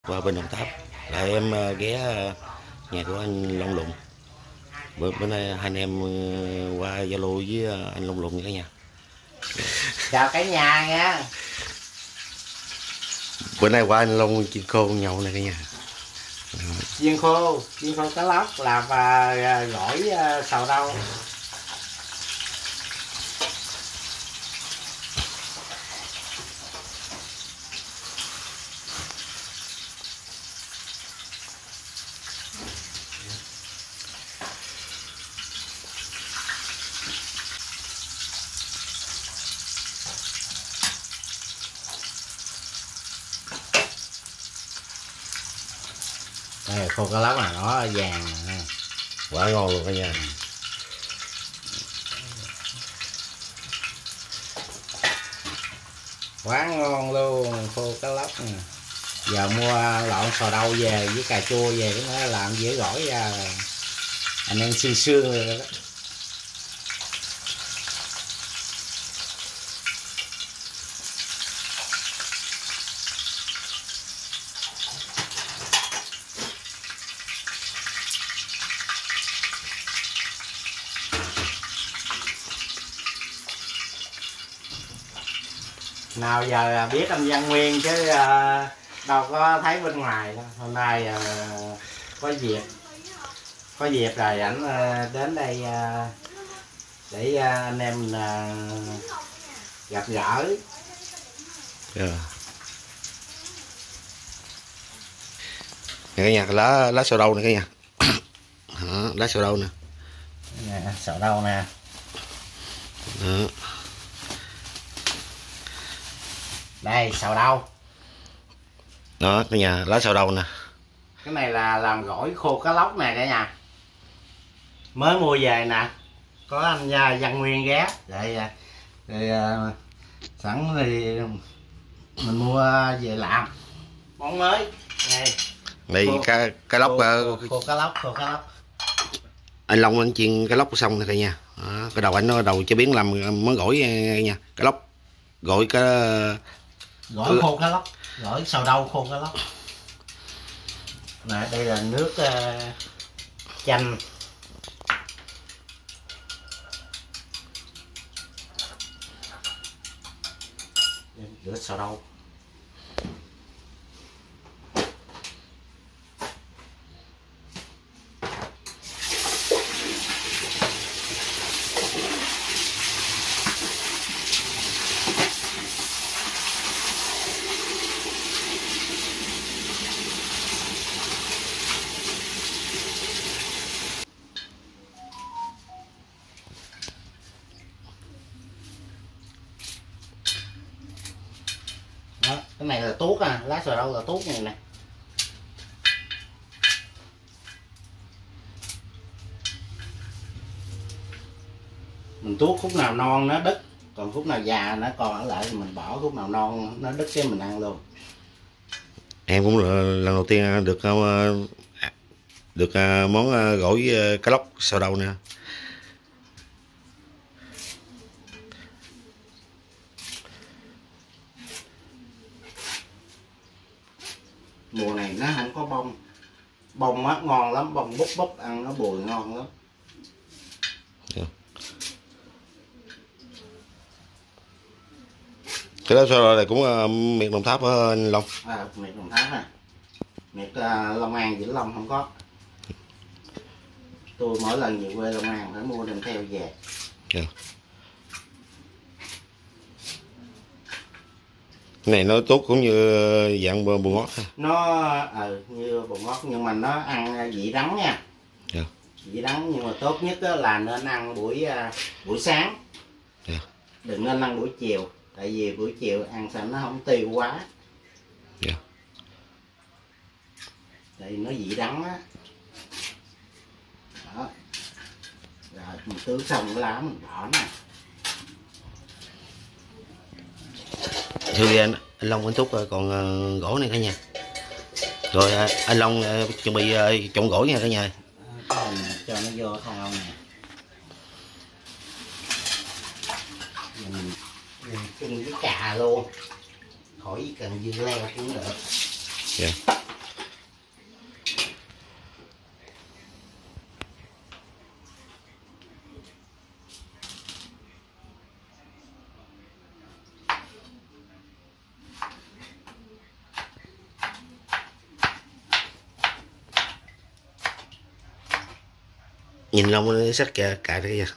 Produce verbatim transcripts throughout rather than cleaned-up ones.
Qua bên Đồng Tháp lại em ghé nhà của anh Long Lụng. Bữa, bữa nay hai anh em qua Zalo với anh Long Lụng nha cả nhà. Chào cả nhà nha. Bữa nay qua anh Long chiên khô nhậu này cả nhà. Chiên khô, chiên khô cá lóc làm và gỏi xào rau. Đây, khô cá lóc là nó vàng nè. Quá ngon luôn cả nhà. Quá ngon luôn, khô cá lóc nè. Giờ mua lọn xào rau về với cà chua về cái nó làm dễ gỏi ra. Anh em xương xương rồi đó. Nào giờ biết anh Văn Nguyên chứ uh, đâu có thấy bên ngoài đâu. Hôm nay uh, có dịp có dịp rồi ảnh uh, đến đây uh, để uh, anh em uh, gặp gỡ. Yeah. Nè cả nhà, lá lá sầu đâu nè cả nhà. Đó, lá sầu đâu nè. Nè, sầu đâu nè. Đó. Đây sầu đâu. Đó cả nhà, lá sầu đâu nè. Cái này là làm gỏi khô cá lóc nè cả nhà. Mới mua về nè. Có anh Văn Nguyên ghé. Vậy thì uh, sẵn thì mình mua về làm món mới. Đây. Đây Khô, cá cá lóc, khô, khô, khô cá lóc, khô cá lóc. Anh Long anh chiên cá lóc xong nè cả nhà. Đó, cái đầu anh nó đầu chế biến làm món gỏi nha, cá lóc gỏi cá Gỏi khô cá lóc, gỏi xào rau khô cá lóc. Nè, đây là nước uh, chanh. Rửa xào rau. Đó, cái này là tuốt à, lá sầu rau là tuốt này nè. Mình tuốt khúc nào non nó đứt, còn khúc nào già nó còn ở lại thì mình bỏ, khúc nào non nó đứt cái mình ăn luôn. Em cũng lần đầu tiên được được món gỏi cá lóc xào đâu nè. Mùa này nó không có bông, bông á ngon lắm, bông búp búp ăn nó bùi ngon lắm. Yeah. Cái đó sao này cũng uh, miền Đồng Tháp ở anh Long. À, miệt Đồng Tháp nè, miệt uh, Long An, Vĩnh Long không có. Tôi mỗi lần về quê Long An phải mua đem theo về. Yeah. Cái này nó tốt cũng như dạng bột ngót ha. Nó ờ như bột ngót nhưng mà nó ăn vị đắng nha. Yeah. Vị đắng nhưng mà tốt nhất là nên ăn buổi buổi sáng. Yeah. Đừng nên ăn buổi chiều, tại vì buổi chiều ăn sao nó không tiêu quá. Yeah. Tại vì nó vị đắng á. Đó. Rồi mình tưới xong cái lá mình bỏ nè. Thôi anh, anh Long anh Túc còn uh, gỏi này cả nhà. Rồi uh, anh Long uh, chuẩn bị uh, trộn gỏi nha cả nhà. À, cho nó vô thao nè. Mình chung với cà luôn, khỏi cần dưa leo cũng được. Yeah. nhìn lông nó sắc cà cà đây kìa.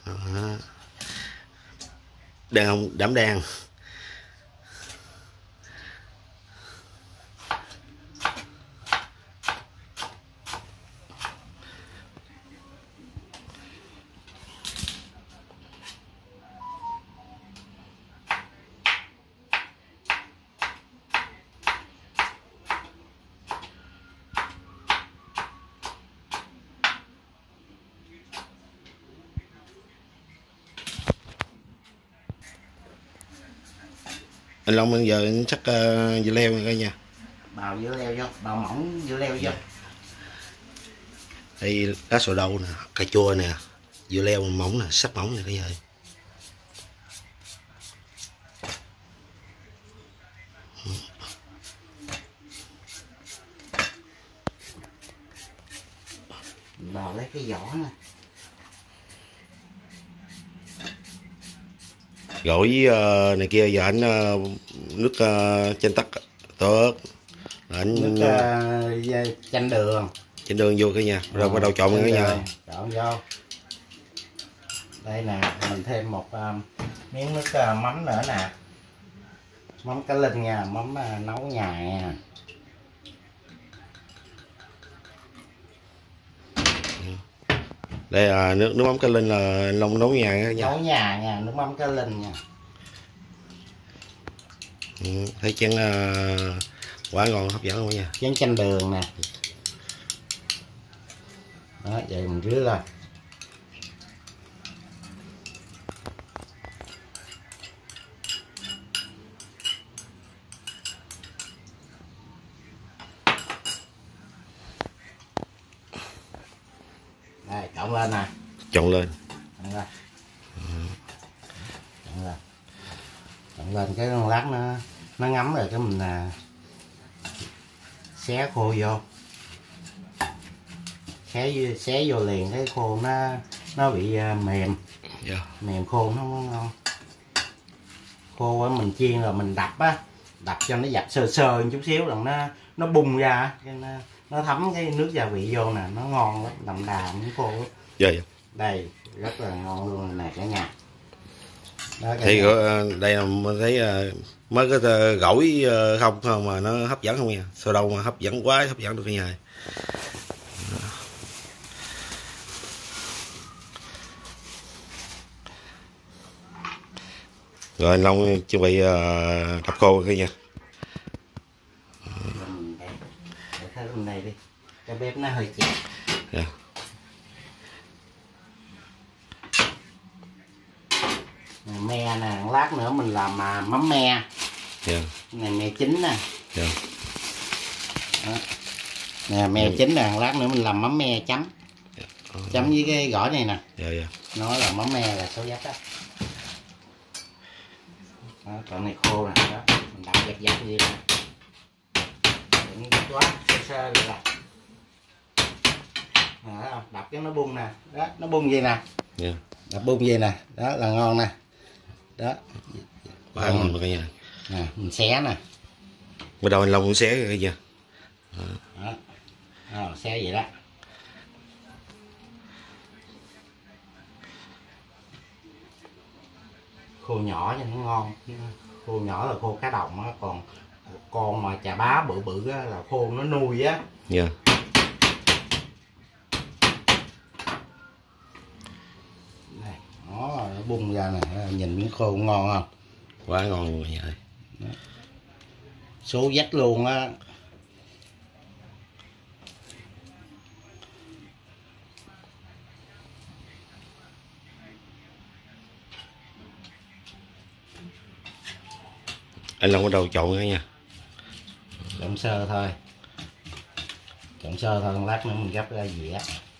Đàn ông đảm đang. Anh Long bây giờ chắc uh, dưa leo coi nha. Bào dưa leo vô, bào mỏng dưa leo vô. Đây lá sồi đậu nè, cà chua nè, dưa leo mỏng nè, sắp mỏng nè cái gì. Bào lấy cái vỏ nè. Gỏi uh, này kia giờ anh uh, nước uh, chanh tắc tốt. Anh Nước uh, chanh đường. Chanh đường vô cái nha, rồi bắt đầu trộn cái nha. Trộn vô. Đây nè, mình thêm một uh, miếng nước uh, mắm nữa nè. Mắm cá linh nha, mắm uh, nấu nhà nha. Đây là nước nước mắm cá linh là Long nấu nhà nha. Nấu nhà nha, nước mắm cá linh nha. Ừ, thấy chén uh, quá ngon hấp dẫn luôn nha. Chén chanh đường nè. Đó, vậy mình rưới lên. Đây, trộn lên nè. Trộn lên. Trộn lên. Trộn lên. Trộn lên cái lát nó nó ngấm rồi cái mình là xé khô vô. Xé xé vô liền cái khô nó nó bị mềm. Yeah. Mềm khô nó ngon. Khô á mình chiên rồi mình đập á, đập cho nó dập sơ sơ một chút xíu là nó nó bung ra, nó, nó thấm cái nước gia vị vô nè, nó ngon lắm, đậm đà miếng khô lắm. Dạ, dạ. Đây rất là ngon luôn nè cả nhà. Đó, thì nhà. Đây là mình thấy mới có gỏi không không mà nó hấp dẫn không nha, sao đâu mà hấp dẫn quá, hấp dẫn được cả nhà. Rồi anh Long chuẩn bị uh, đập khô cái nha. Để bên này đi, cái bếp nó hơi chặt. Yeah. Me nè, lát nữa mình làm à, mắm me. Yeah. Này me chín nè. Yeah. Nè me yeah. chín nè, lát nữa mình làm mắm me chấm. Yeah. Oh. Chấm với cái gỏi này nè. Yeah, yeah. Nó là mắm me là số dắt đó. Đó, còn này khô nè, đó, mình đập dập dập gì nè. Đừng quá sơ sơ vậy là. Đó, đập cho nó bung nè, đó, nó bung gì nè. Yeah. Đập bung gì nè, đó là ngon nè. Đó. Ba ngon rồi cả nhà. Nè, mình xé nè. Bắt đầu anh Long cũng xé cái nha. Đó. Đó. Đó, xé vậy đó. Khô nhỏ cho nó ngon, khô nhỏ là khô cá đồng á, còn con mà chà bá bự bự á là khô nó nuôi á. Dạ. Yeah. Này, nó bung ra nè, nhìn miếng khô ngon không? Quá ngon luôn vậy. Số dách luôn á. Anh Long bắt đầu trộn cái nha. Trộn sơ thôi. Trộn sơ thôi, lát nữa mình gấp ra dĩa.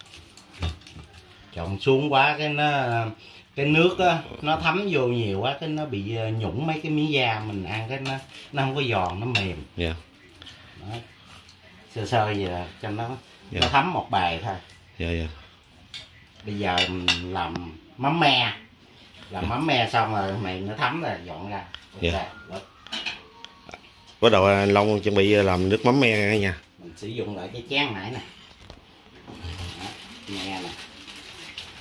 Trộn xuống quá cái nó cái nước á nó thấm vô nhiều quá cái nó bị nhũng mấy cái miếng da mình ăn cái nó nó không có giòn, nó mềm. Dạ. Yeah. Sơ sơ vậy là cho nó Yeah. nó thấm một bài thôi. Dạ, dạ. Bây giờ mình làm mắm me. Làm yeah. mắm me xong rồi mày nó thấm là dọn ra. Dạ. Yeah. Bắt đầu anh Long chuẩn bị làm nước mắm me nha. Mình sử dụng lại cái chén nãy nè. Me nè.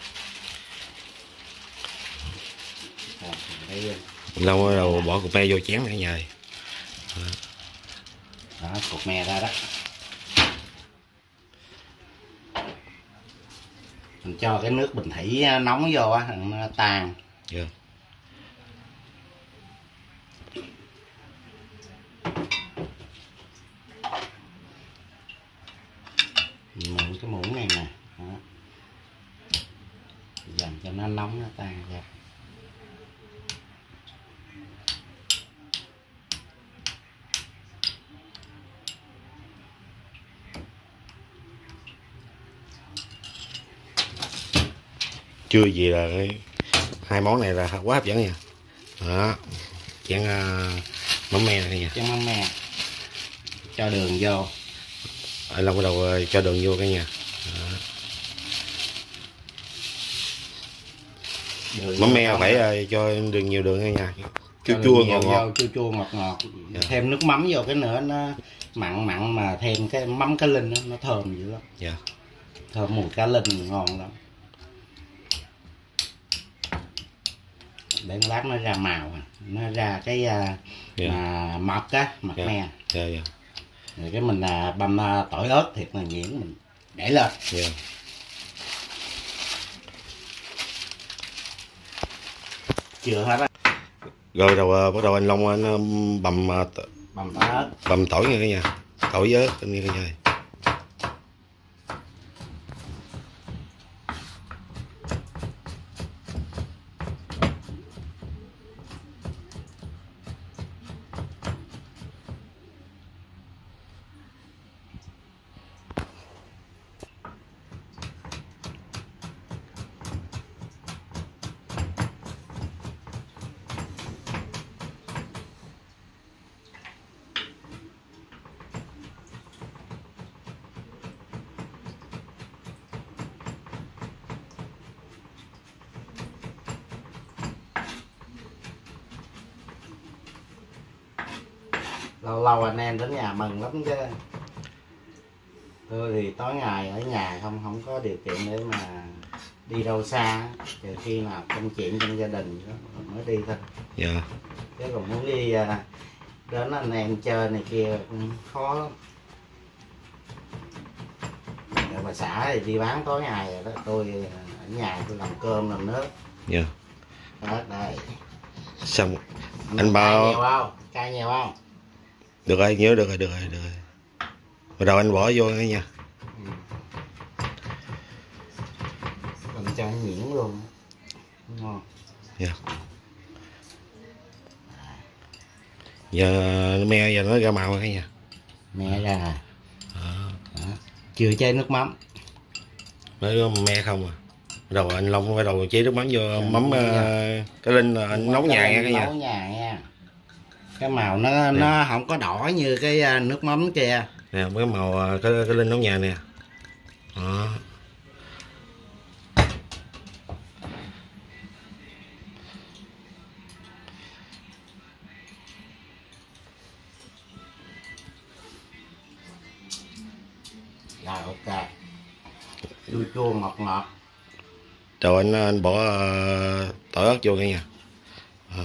Đây, Long bắt đầu bỏ cục me vô chén cả nhà. đó, cục me ra đó. Mình cho cái nước bình thủy nóng vô á, nó tan. Yeah. Mượn cái muỗng này nè, đó. Dần cho nó nóng nó tan ra. Chưa gì là cái hai món này là quá hấp dẫn nha. Đó, chén uh, mắm me này nha. Chén mắm me, cho đường vô. Anh Long bắt đầu uh, cho đường vô cả nhà. Mắm me phải uh, cho đường nhiều đường nha, chua chua ngọt ngọt, chua chua ngọt ngọt. Yeah. Thêm nước mắm vô cái nữa nó mặn mặn, mà thêm cái mắm cá linh đó, nó thơm dữ lắm. Yeah. Thơm mùi cá linh ngon lắm. Để lát nó ra màu, nó ra cái uh, Yeah. mà mật á, mật Yeah. me. Yeah, yeah. Rồi cái mình uh, băm uh, tỏi ớt thiệt là nhuyễn, mình để lên. Yeah. Chưa hết á. Rồi đầu uh, bắt đầu anh Long anh uh, bầm uh, Băm tỏi ớt. bầm tỏi nha cả nhà, tỏi với ớt nha cả nhà. Lâu lâu anh em đến nhà mừng lắm chứ. Tôi thì tối ngày ở nhà không không có điều kiện để mà đi đâu xa, trừ khi nào công chuyện trong gia đình đó mới đi thôi. Dạ. Chứ còn muốn đi đến anh em chơi này kia cũng khó lắm. Rồi bà xã thì đi bán tối ngày rồi đó, tôi ở nhà tôi làm cơm làm nước. Dạ. Đó, đây. Xong anh bao cay nhiều không? Cay nhiều không? Được rồi, nhớ được rồi, được rồi, được rồi. Rồi đầu anh bỏ vô nữa nha. Ừ. Làm cho nhuyễn luôn. Ngon. Dạ. Giờ me giờ nó ra màu rồi cả nhà. Me ra. À. Đó. Chưa chế nước mắm. Mới me không à. Đầu anh Long bắt đầu chế nước mắm vô. Dạ, mắm uh, cái linh là anh nấu nhà nha cả nhà. Nấu nhà nha. Cái màu nó nè, nó không có đỏ như cái nước mắm kia nè, cái màu cái, cái linh nấu nhà nè. Đó. Rồi ok, chua chua ngọt ngọt. Rồi anh anh bỏ uh, tỏi ớt vô cả nhà. Đó.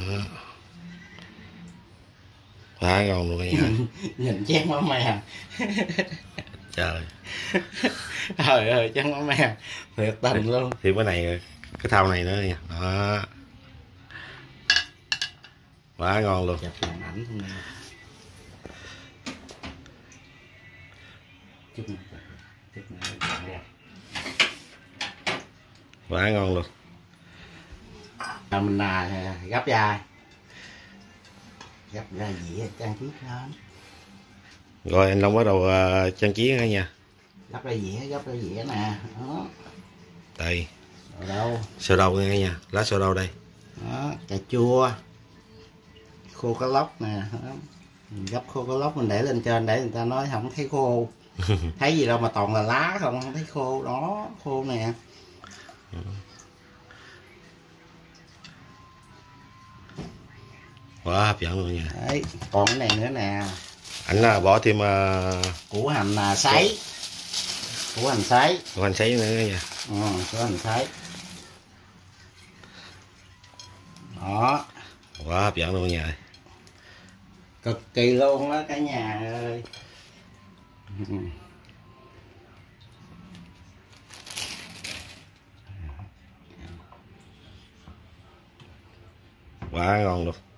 Quá ngon luôn cả nhà. Nhìn chén mắm me. Trời. Trời ơi, chén mắm me thiệt tình luôn. Thì cái này cái thau này nữa nha. Đó. Quá ngon luôn. Chụp màn ảnh không nè. Chút nữa. Chút nữa. Quá ngon luôn. À, mình là gấp ra. Gấp ra dĩa trang trí hết. Rồi anh Long bắt đầu uh, trang trí cả nhà. Gấp ra dĩa, gấp ra dĩa nè. Đó. Đây. Rồi đâu? Sơ đâu nha cả nhà. Lá sơ đâu đây. Đó, cà chua. Khô cá lóc nè. Đó. Mình gấp khô cá lóc mình để lên trên để người ta nói không thấy khô. Thấy gì đâu mà toàn là lá không, không thấy khô. Đó, khô nè. Quá hấp dẫn luôn nha. Đấy, còn cái này nữa nè. Anh là bỏ thêm uh, củ hành là sấy. Củ hành sấy. củ hành sấy nữa nha. Ừ, củ hành sấy. Đó. quá hấp dẫn luôn cả nhà. Cực kỳ luôn đó cả nhà ơi. Quá ngon luôn.